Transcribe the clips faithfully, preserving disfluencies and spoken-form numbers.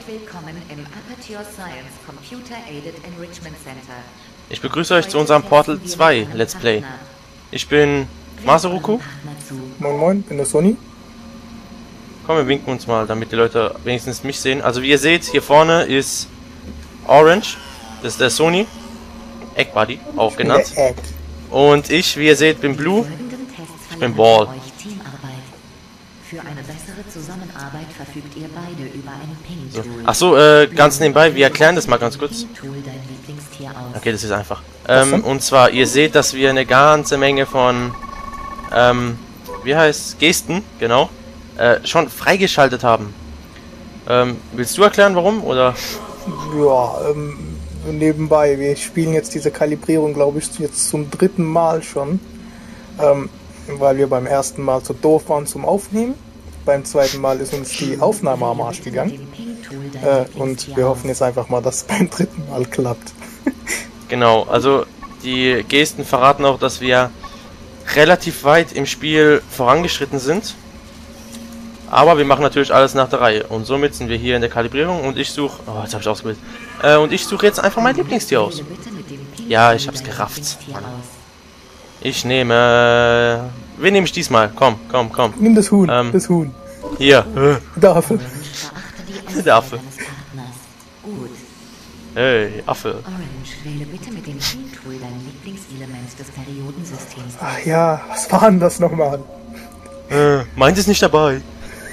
willkommen im Aperture Science Computer Aided Enrichment Center. Ich begrüße euch zu unserem Portal zwei Let's Play. Ich bin Masaruku. Moin moin, bin der Sony. Komm, wir winken uns mal, damit die Leute wenigstens mich sehen. Also wie ihr seht, hier vorne ist Orange. Das ist der Sony. Eggbuddy, auch genannt. Und ich, wie ihr seht, bin Blue. Ich bin Ball. Für eine bessere Zusammenarbeit verfügt ihr beide über ein So. Ping-Tool. Achso, äh, ganz nebenbei, wir erklären das mal ganz kurz. Okay, das ist einfach. Ähm, und zwar, ihr seht, dass wir eine ganze Menge von, ähm, wie heißt Gesten, genau, äh, schon freigeschaltet haben. Ähm, willst du erklären, warum, oder? Ja, ähm, nebenbei, wir spielen jetzt diese Kalibrierung, glaube ich, jetzt zum dritten Mal schon. Ähm, weil wir beim ersten Mal zu doof waren zum Aufnehmen. Beim zweiten Mal ist uns die Aufnahme am Arsch gegangen. Äh, und wir hoffen jetzt einfach mal, dass es beim dritten Mal klappt. Genau, also die Gesten verraten auch, dass wir relativ weit im Spiel vorangeschritten sind. Aber wir machen natürlich alles nach der Reihe. Und somit sind wir hier in der Kalibrierung und ich suche... Oh, jetzt habe ich ausgewählt. Äh, und ich suche jetzt einfach mein Lieblingstier aus. Ja, ich hab's gerafft. Mann. Ich nehme... Wen nehme ich diesmal? Komm, komm, komm. Nimm das Huhn, ähm, das Huhn. Hier. Der Affe. Der Affe. Hey, Affe. Orange, wähle bitte mit dem Ping-Tool dein Lieblingselement des Periodensystems. Ach ja, was war denn das nochmal? Äh, meint ist nicht dabei.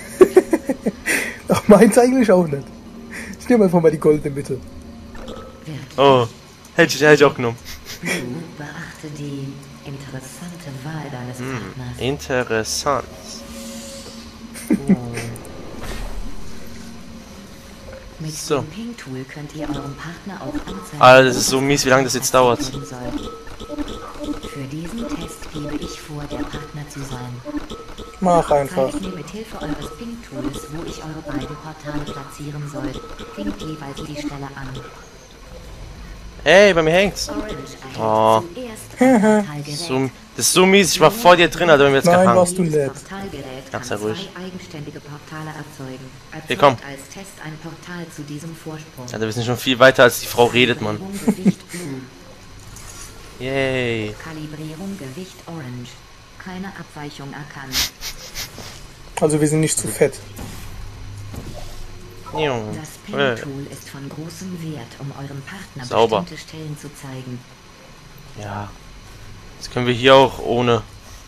Ach, meins eigentlich auch nicht. Ich nehme einfach mal die goldene Mitte. Oh, hätte ich, hätte ich auch genommen. Blue, beachte die interessante Wahl deines Hm, Partners. interessant. Oh. Mit So. dem Ping-Tool könnt ihr eurem Partner auch anzeigen, Alter, das ist so mies, wie lange das jetzt dauert. Für diesen Test gebe ich vor, der Partner zu sein. Mach einfach. Zeigt mir mit Hilfe eures Ping-Tools, wo ich eure beiden Portale platzieren soll. Pinkt jeweils die Stelle an. Hey, bei mir hängt's. Orange erhält Oh. zuerst ein Portalgerät. So, das ist so mies, ich war vor dir drin, Alter, wenn wir jetzt Nein, gehangen. warst du nett. Portalgerät kann Ganz sehr ruhig. zwei eigenständige Portale erzeugen. Erzeugt Hier, komm. als Test ein Portal zu diesem Vorsprung. Alter, wir sind schon viel weiter, als die Frau redet, Mann. Kalibrierung, Gewicht Blue. Yay. Kalibrierung Gewicht Orange. Keine Abweichung erkannt. Also wir sind nicht zu fett. Jung. Das Äh. Ping-Tool ist von großem Wert, um eurem Partner Sauber. bestimmte Stellen zu zeigen. Ja. Das können wir hier auch ohne.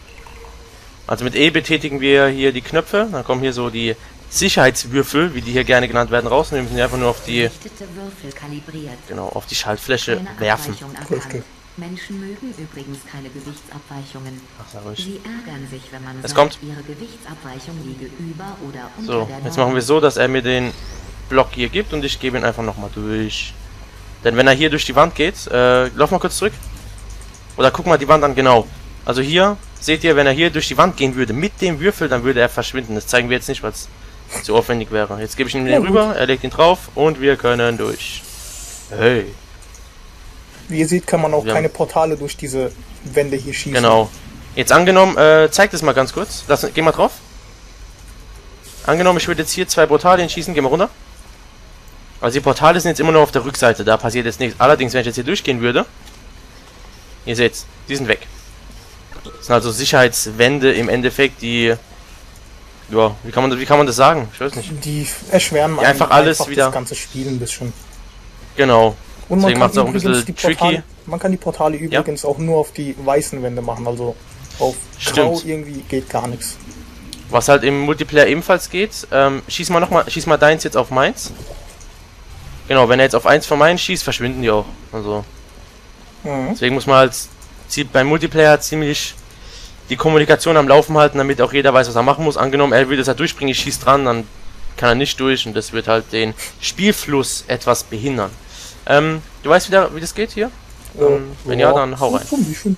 Also mit E betätigen wir hier die Knöpfe. Dann kommen hier so die Sicherheitswürfel, wie die hier gerne genannt werden, raus. Und wir müssen die einfach nur auf die, Gerichtete Würfel kalibriert. genau, auf die Schaltfläche Keine werfen. Abweichung Richtig. erkannt. Menschen mögen übrigens keine Gewichtsabweichungen. Ach, sag ruhig. Sie ärgern sich, wenn man Es sagt, kommt. ihre Gewichtsabweichung liege über oder unter So, der jetzt Norm. machen wir so, dass er mir den Block hier gibt und ich gebe ihn einfach nochmal durch. Denn wenn er hier durch die Wand geht, äh, lauf mal kurz zurück. Oder guck mal die Wand an, genau. Also hier, seht ihr, wenn er hier durch die Wand gehen würde, mit dem Würfel, dann würde er verschwinden. Das zeigen wir jetzt nicht, weil es zu aufwendig wäre. Jetzt gebe ich ihm den Ja, gut. rüber, er legt ihn drauf und wir können durch. Hey. Wie ihr seht, kann man auch Wir keine haben- Portale durch diese Wände hier schießen. Genau. Jetzt angenommen, äh, zeig das mal ganz kurz. Lass, geh mal drauf. Angenommen, ich würde jetzt hier zwei Portale hinschießen, geh mal runter. Also die Portale sind jetzt immer nur auf der Rückseite, da passiert jetzt nichts. Allerdings, wenn ich jetzt hier durchgehen würde, ihr seht's, die sind weg. Das sind also Sicherheitswände im Endeffekt, die, ja, wie kann man, wie kann man das sagen? Ich weiß nicht. Die erschweren Die einfach alles wieder- das ganze Spiel ein bisschen. Genau. Und man Deswegen kann macht's auch ein übrigens bisschen die Portale, tricky. man kann die Portale übrigens auch nur auf die weißen Wände machen, also auf grau Stimmt. irgendwie geht gar nichts. Was halt im Multiplayer ebenfalls geht, ähm, schieß mal noch mal, schieß mal deins jetzt auf meins. Genau, wenn er jetzt auf eins von meinen schießt, verschwinden die auch. Also, Mhm. deswegen muss man halt zie- beim Multiplayer ziemlich die Kommunikation am Laufen halten, damit auch jeder weiß, was er machen muss. Angenommen, er will das halt durchbringen, ich schieß dran, dann kann er nicht durch und das wird halt den Spielfluss etwas behindern. Ähm, du weißt wieder, wie das geht hier? Ähm, wenn ja, dann hau rein. Ein bisschen.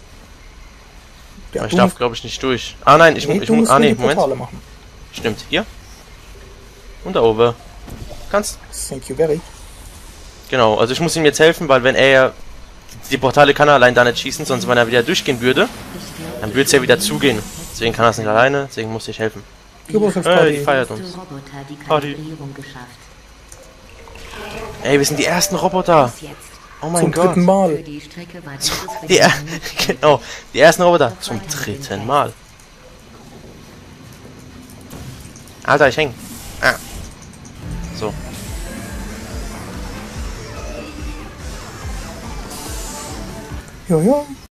Ja, Ich du darf, musst- glaube ich, nicht durch. Ah nein, ich, nee, ich du muss. musst Ah nur nee, die Moment. Portale machen. Stimmt, hier. Und da oben. Kannst. Thank you very. Genau, also ich muss ihm jetzt helfen, weil wenn er. Die Portale kann er allein da nicht schießen, sonst wenn er wieder durchgehen würde, dann würde es ja wieder zugehen. Deswegen kann er es nicht alleine, deswegen muss ich helfen. Geburtstagsparty. Äh, die feiert uns. Roboter die Party. Kalibrierung geschafft. Ey, wir sind die ersten Roboter. Bis jetzt. Oh mein Zum Gott. dritten Für Mal. die Strecke war dieses Die, er Rennen nicht genau, die ersten Roboter zum dritten Mal. Alter, ich häng. Ah. So. Ja, ja.